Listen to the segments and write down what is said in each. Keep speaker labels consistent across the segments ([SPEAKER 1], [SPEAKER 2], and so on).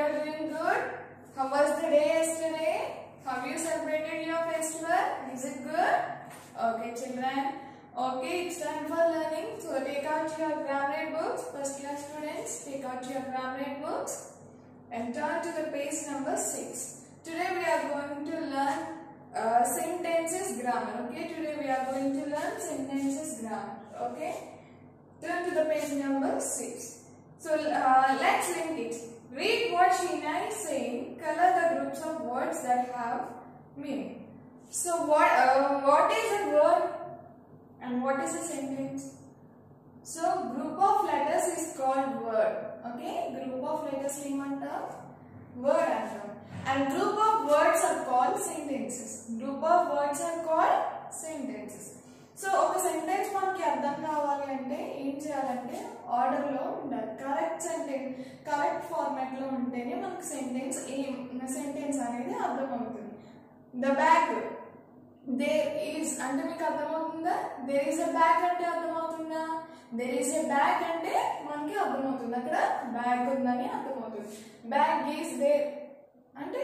[SPEAKER 1] are doing good. How was the day yesterday? Have you celebrated your festival? Is it good? Okay, children. Okay, it's time for learning. So take out your grammar books. First class students, take out your grammar books and turn to the page number 6. Today we are going to learn sentences grammar. Okay, today we are going to learn sentences grammar. Okay, turn to the page number 6. So let's link it. Read what Sheena is saying. Color the groups of words that have meaning. So what is a word and what is a sentence? So group of letters is called word. Okay, group of letters name word and group of words are called sentences. Group of words are called sentences. So ఒక sentence మనకి అర్థం కావాలి అంటే ఏం చేయాలంటే order లో ఉండాలి. Correct format లో ఉంటేనే మనకి సెంటెన్స్ అనేది అర్థమవుతుంది. ద బ్యాగ్ దేర్ ఈజ్ అంటే మీకు అర్థమవుతుందా? దేర్ ఈజ్ ఎ బ్యాగ్ అంటే అర్థమవుతుందా? దేర్ ఈజ్ ఎ బ్యాగ్ అంటే మనకి అర్థమవుతుంది, అక్కడ బ్యాగ్ ఉందని అర్థమవుతుంది. బ్యాగ్ ఈజ్ దేర్ అంటే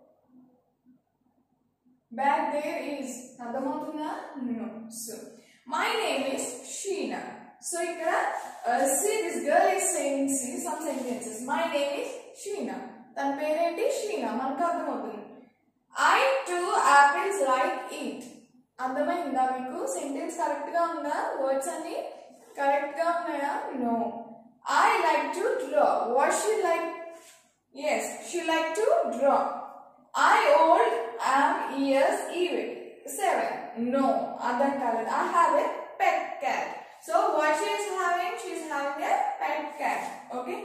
[SPEAKER 1] bag there is అర్థమవుతుందా? No. So my name is Sheena. So ఇక్కడ see this girl is saying some sentences. My name is Sheena. తన పేరేంటి? Sheena. మనకు అర్థమవుతుంది. I two apples like eat. అర్థమైందా మీకు? సెంటెన్స్ కరెక్ట్ గా ఉందా? వర్డ్స్ అన్ని కరెక్ట్ గా ఉన్నాయా? No. I like to draw. What she like? Yes, she like to draw. I old am years even 7. No, other color. I have a pet cat. So what she is having? She is having a pet cat. Okay.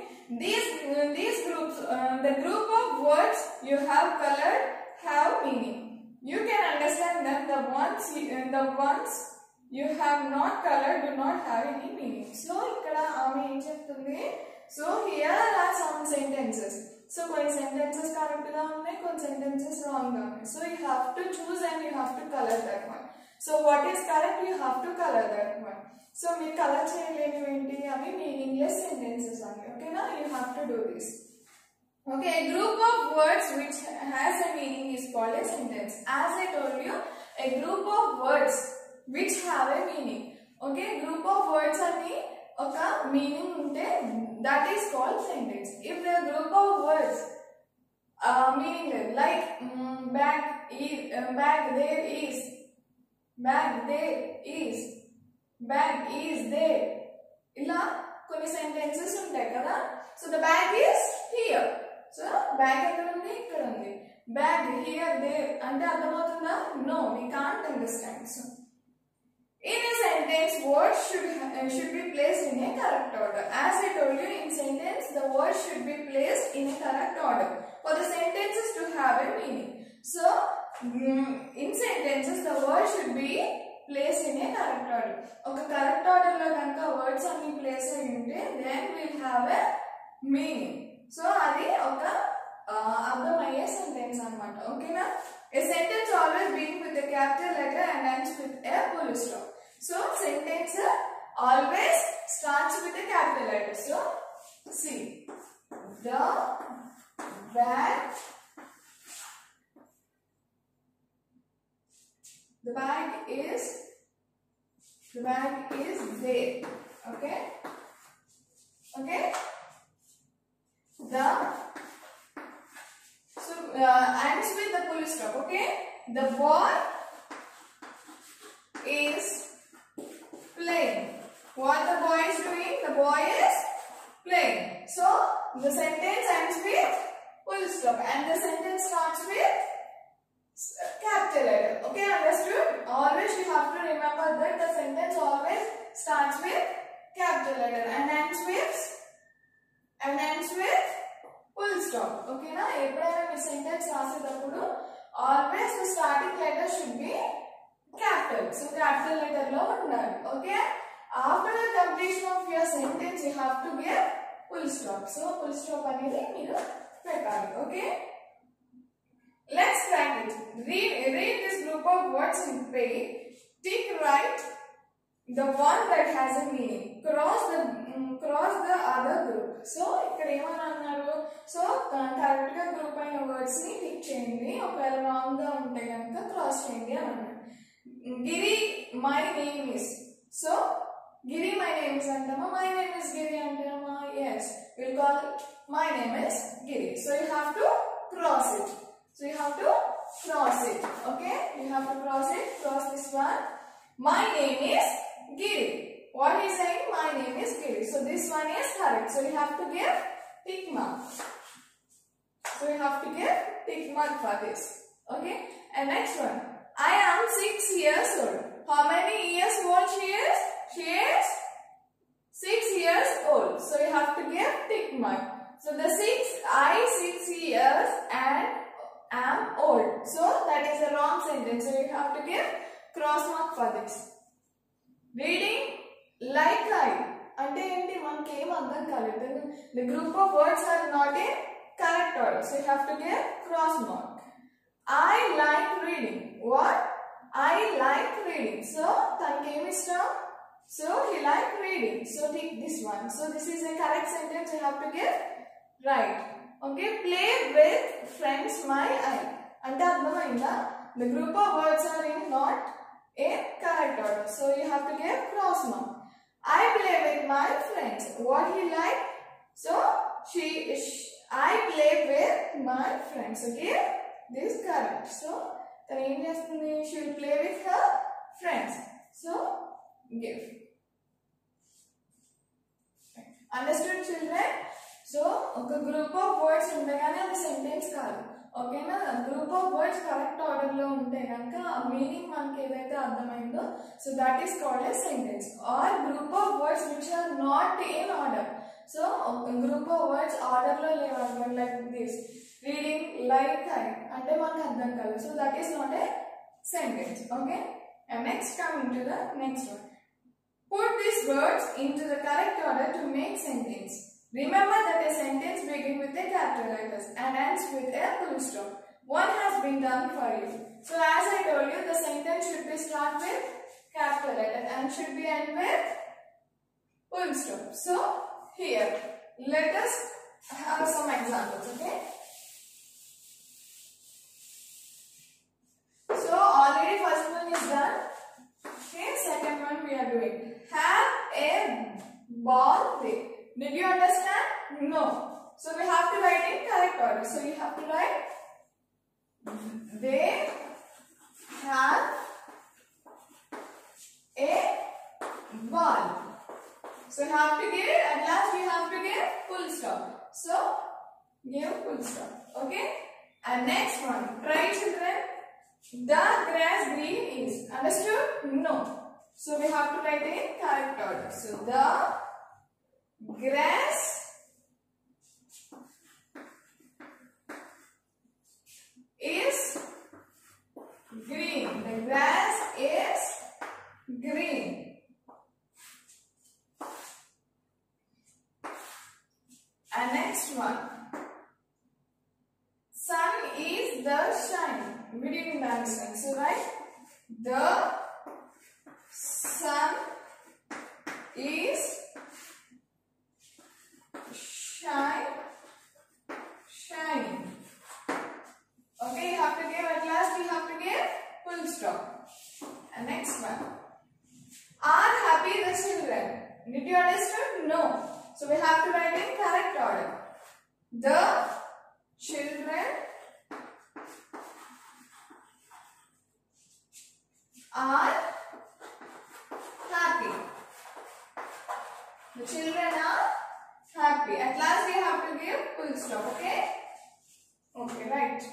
[SPEAKER 1] These groups, the group of words you have colored have meaning. You can understand that the ones you have not colored do not have any meaning. So ikkada aame em cheptundi. So here are some sentences. So కొన్ని sentences correct గా ఉన్నాయి, కొన్ని sentences wrong గా ఉన్నాయి. So you have to choose and you have to color that one. So what is correct? You have to color that one. So మీరు colour చేయలేనివి ఏంటి? అవి meaningless sentences అని. Okay na? You have to do this. Okay, a group of words which has a meaning is called a sentence. As I told you, a group of words which have a meaning. Okay, group of words ani oka meaning unte that is called sentence. If the group of words meaningless like bag there is, bag there is, bag is there, ila konni sentences untayi kada. So the bag is here. So bag ekkada undi? Ikkada undi. Bag here there ante ardhamavutunda? No, we can't understand. So in a sentence, words should be placed in a correct order. As I told you, in sentence, the words should be placed in a correct order for the sentences to have a meaning. So, in sentences, the words should be placed in a correct order. Okay, correct order lo ganaka words anni place ayi unte, then we'll have a meaning. So, adi oka ardhamaye sentence anamata. Okay na? A sentence always begins with a capital letter and ends with a full stop. So sentence always starts with a capital letter. So see, the bag is there. Okay. So ends with the full stop. Okay. The boy is playing. What the boy is doing? The boy is playing. So the sentence ends with full stop and the sentence starts with capital letter. Okay, understood? Always you have to remember that the sentence always starts with capital letter and ends with full stop. Okay na? Eppudaina mee sentence rasedappudu always the starting letter should be capital. So capital letter lo undali. Okay. After the completion of your sentence, you have to give full stop. So full stop anedi meeru pettali. Okay. Let's crack it. Read this group of words in page. Tick right the one that has a meaning. Cross the other group. So ikkada emana annaru? So correct గా group అయిన words ని tick చేయండి. ఒకవేళ wrong గా ఉంటే కనుక cross చేయండి అని అన్నాడు. Giri my name is. So Giri my name is అంటామా, మై నేమ్ ఇస్ గిరి అంటామా? yes, we'll call my name is Giri. So you have to cross it. Okay, you have to cross this one. My name is Giri. What is saying? My name is Giri. So this one is correct. So you have to give tick mark. For this. Okay. And next one. I am 6 years old. How many years old she is? She is 6 years old. So you have to give tick mark. So the 6 years and am old. So that is a wrong sentence. So you have to give cross mark for this. Reading like I. Ante enti manaki em ardham kaledu. The group of words are not in correct order. So you have to give cross mark. I like reading. What? I like reading. So taniki em ishtam? So he liked reading. So take this one. So this is a correct sentence. You have to give right. Okay. Play with friends my eye. Ante ardhamainda? The group of words are in not in correct order. So you have to give cross mark. I play with my friends. What he liked? So I play with my friends. Okay. This is correct. So she will play with her friends. So give. Understood, children? So a group of words undagane adi sentence kaadu. Okay na? Group of words correct order lo unte ganaka meaning manaki edaithe ardhamaindo, so that is called a sentence. Or group of words which are not in order. So a group of words order lo levaru, like this. Reading like I ante manaki ardham kaadu. So that is not a sentence. Okay. And next, coming to the next one. Put these words into the correct order to make sentence. Remember that a sentence begins with a capital letters and ends with a full stop. One has been done for you. So as I told you, the sentence should be start with capital letter and should be end with full stop. So here, let us have some examples. Okay. So already first one is done. Okay, second one we are doing. Have a ball day. Did you understand? No. So we have to write in correct order. So you have to write they have a ball. So you have to give, at last you have to give full stop. So give full stop. Okay. And next one. Try, children. The grass green is. Understood? No. So we have to write in correct order. So the grass is green. The grass is green. And next one. Sun is the shine. We didn't understand. So right. The sun is shining. Okay, you have to give, at last you have to give full stop. And next one. Are happy the children? Did you understand? No. So we have to write in correct order. The children are happy. The children are happy. At last you have to give full stop. Okay? Okay, right.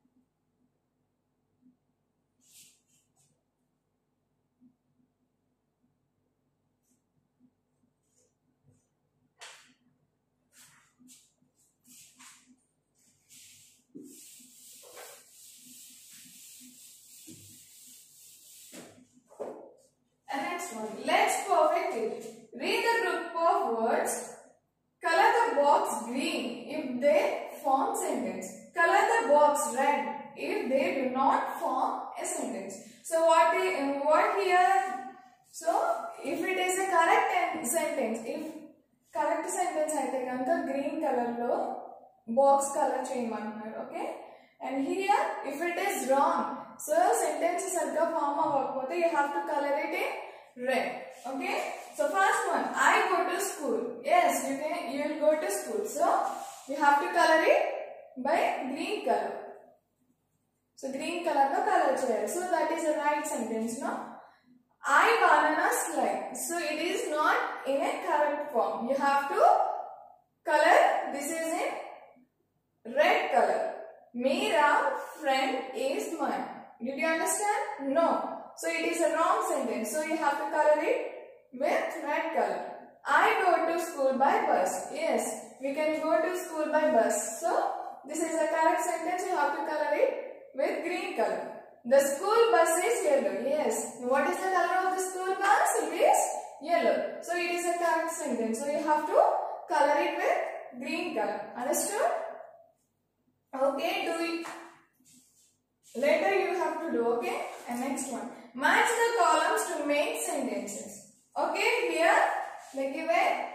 [SPEAKER 1] Let's perfect it. Read the group of words. Color the box green if they form sentence. Color the box red if they do not form a sentence. So what here? So if it is a correct sentence, if correct sentence aithe ganaka green color lo box color cheyamantnaru. Okay, and here if it is wrong, so sentence sarga form avvakapothe you have to color it in red. Okay, so first one, I go to school. Yes, you will go to school, so you have to color it by green color. So green color lo color cheyali. So that is a right sentence, no? I banana slide. So it is not in a correct form. You have to color. This is in red color. Mera friend is mine. Did you understand? No. So it is a wrong sentence. So you have to color it with red color. I go to school by bus. Yes, we can go to school by bus. So this is a correct sentence. You have to color it with green color. The school bus is yellow. Yes. What is the color of the school bus? It is yellow. So it is a correct sentence. So you have to color it with green color. Understood? Okay, do it. Later you have to do. Okay. And next one. Match the columns to make sentences. Okay. Here they give it.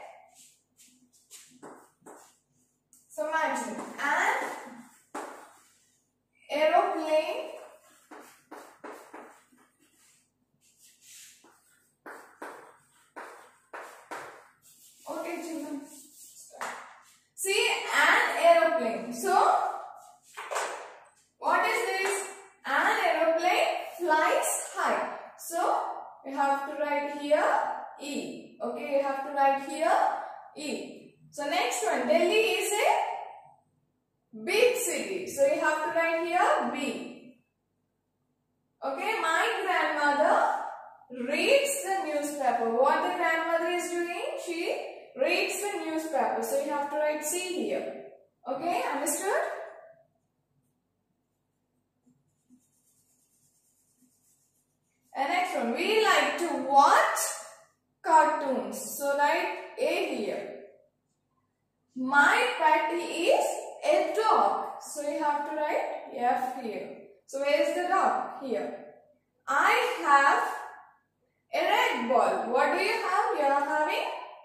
[SPEAKER 1] So match them. An aeroplane see an aeroplane. So what is this? An aeroplane flies high. So you have to write here E. Okay, you have to write here E. So next one, Delhi is a big city. So you have to write here B. Okay, my grandmother reads the newspaper. What the grandmother is doing? She reads the newspaper. So you have to write C here. Okay, understood? And next one, we like to watch cartoons. So write A here. My pet is a dog. So you have to write F here. So where is the dog? Here. I have a red ball. What do you have? You are having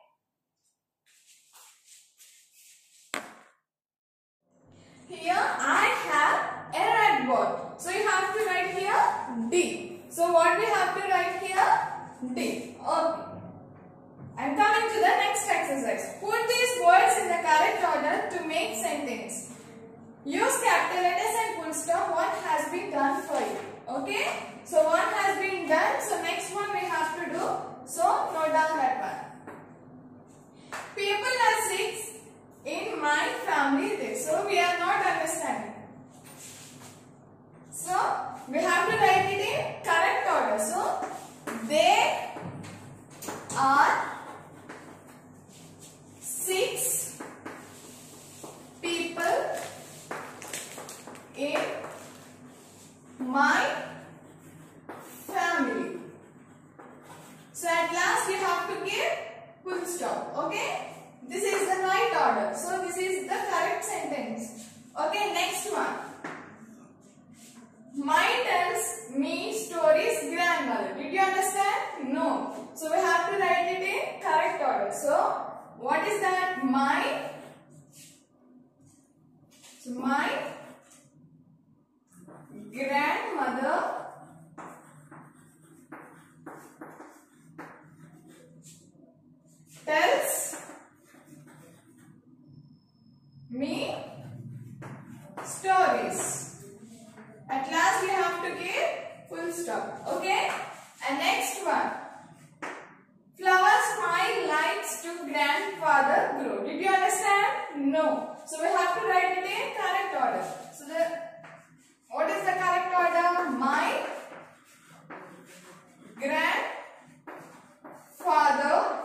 [SPEAKER 1] here. I have a red ball. So you have to write here D. So what we have to write here? D. Okay. I am coming to the next exercise. Put these words in the correct order to make sentence. Use capital letters and full stop. One has been done for you. Okay? So one has been done. So next one we have to do. So note down that one. People are 6 in my family. So we are not understanding. So we have to write it in correct order. So they are 6 people in my family. So at last you have to give full stop. Okay? This is the right order. So this is the correct sentence. Okay, next one. My tells me stories grandmother. Did you understand? No. So we have to write it in correct order. So what is that? My. So my grandmother tells me stories. At last you have to give full stop. Okay? And next one. Flowers my lights to grandfather grow. Did you understand? No. So we have to write it in correct order. So what is the correct order? My grandfather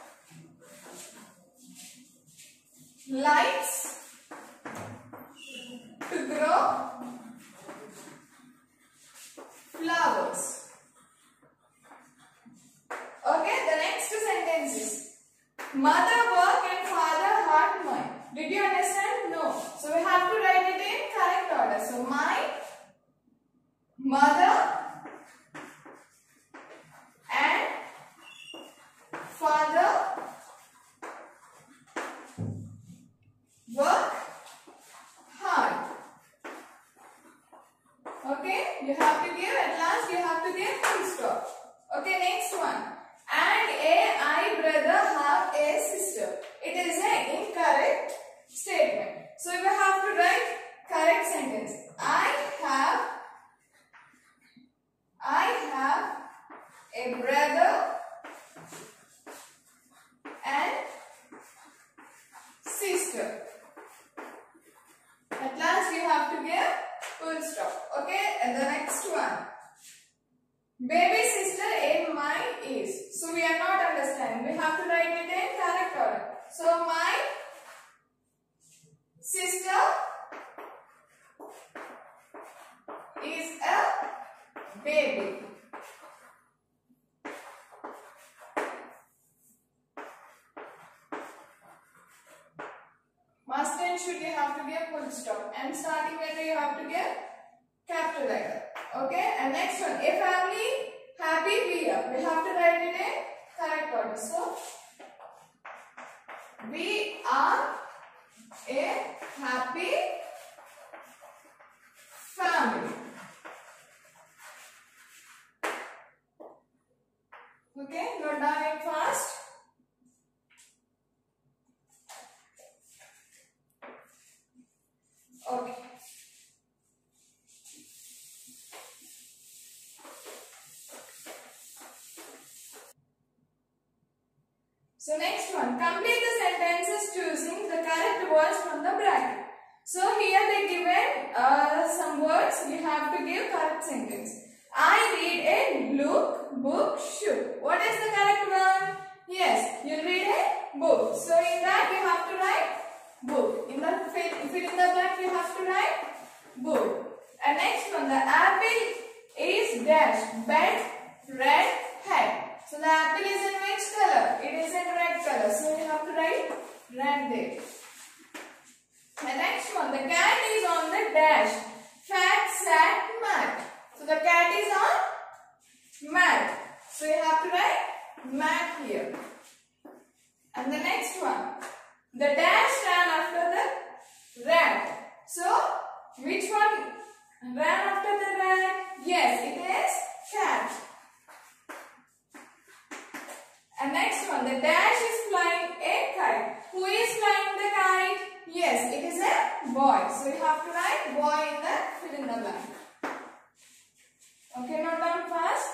[SPEAKER 1] likes to grow flowers. Okay, the next sentence is mother work and father hard mind. Did you understand? No. So we have to write it in correct order. So my mother and father work you have to give, at last you have to give full stop. Okay, next one. And I brother have a sister. It is an incorrect statement. So you have to write correct sentence. I have a brother and sister. At last you have to give full stop. Okay, and the next one. Baby sister in my is. So we are not understanding. We have to write it in correct order. So my sister is a baby. Must and should you have to give full stop. And starting letter you have to give capital letter. Okay, and next one. A family happy we are. We have to write it in correct order. So we are a happy family. Okay, note down it fast. Okay. So next one, complete the sentences choosing the correct words from the bracket. So here they given some words, you have to give correct sentence. I read a book should. What is the correct one? Yes, you read a book. So in that you have to write book. In the fill in the blank you have to write book. And next one, the apple is dash, bed, red, head. So the apple is in which color? It is in red color. So you have to write red there. The next one, the cat is on the dash, fat, sad, mat. So the cat is on mat. So you have to write mat here. And the next one, the dash ran after the rat. So which one ran after the rat? Yes, it is cat. And next one, the dash is flying a kite. Who is flying the kite? Yes, it is a boy. So you have to write boy in the fill in the blank. Okay, note down fast.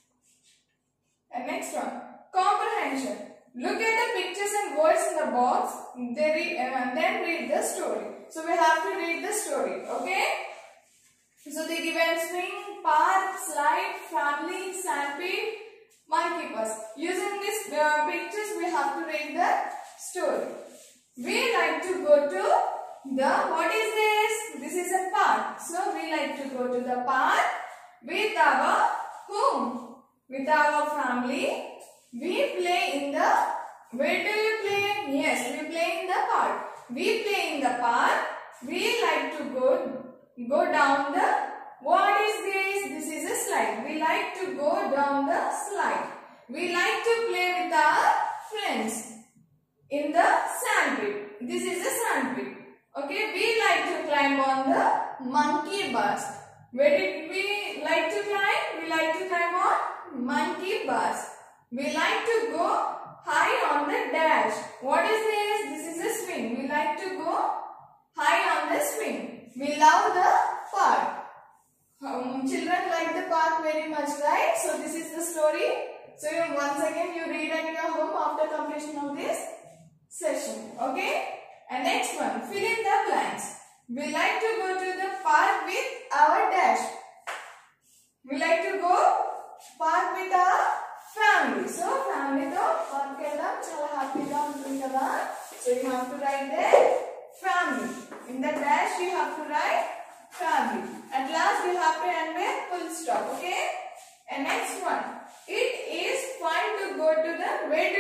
[SPEAKER 1] And next one, comprehension. Look at the pictures and words in the box. Then read the story. So we have to read the story. Okay. So they given swing, park, slide, family, sandpit, monkey bus. Using these pictures, we have to read the story. We like to go to the, what is this? This is a park. So we like to go to the park with our whom? With our family. We play in the, where do you play? Yes, we play in the park. We play in the park. We like to go down the, what is this? This is a slide. We like to go down the slide. We like to play with our friends in the sandpit. This is a sandpit. Okay, we like to climb on the monkey bus. Where did we like to climb? We like to climb on monkey bus. We like to go high on the dash. What is this? This is a swing. We like to go high on the swing. We love the park. Children like the park very much, right? So this is the story. So once again you read at your home after completion of this session. Okay? And next one, fill in the blanks. We like to go to the park with our dash. We like to go park with our family. So family to park kellam chala happy ga untundi kada. So you have to write there family. In the dash you have to write family. At last you have to end with full stop. Okay? And next one, it is fun to go to the, where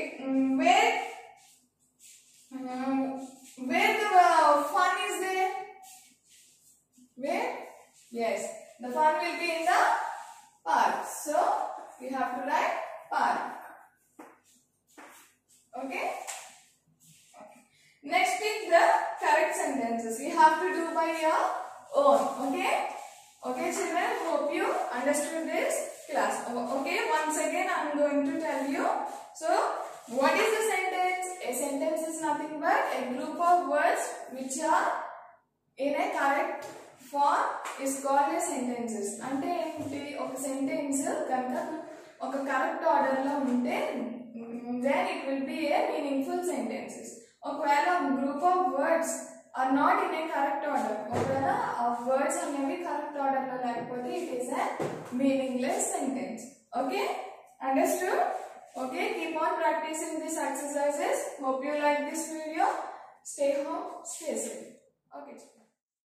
[SPEAKER 1] the fun is there? Where? Yes, the fun will be in the park. So you have to write park. Okay? Next is the correct sentences. You have to do by your own. Okay? Okay children, hope you understood this class. Okay, once again I am going to tell you. So what is a sentence? A sentence is nothing but a group of words which are in a correct form is called as sentences. అంటే ఏంటి, ఒక sentence కనుక ఒక correct order లో ఉంటే then it will be a meaningful sentences. ఒకవేళ group of words are not in a correct order, ఒకవేళ ఆ words అనేవి కరెక్ట్ ఆర్డర్ లో లేకపోతే it is a meaningless sentence. Okay, understood? Okay, keep on practicing these exercises. Hope you like this video. Stay home, stay safe. Okay.